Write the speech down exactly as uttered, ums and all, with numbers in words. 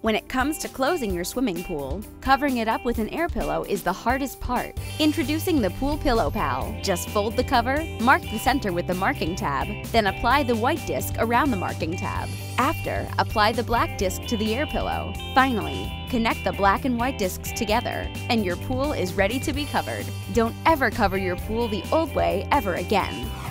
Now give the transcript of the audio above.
When it comes to closing your swimming pool, covering it up with an air pillow is the hardest part. Introducing the Pool Pillow Pal. Just fold the cover, mark the center with the marking tab, then apply the white disc around the marking tab. After, apply the black disc to the air pillow. Finally, connect the black and white discs together, and your pool is ready to be covered. Don't ever cover your pool the old way ever again.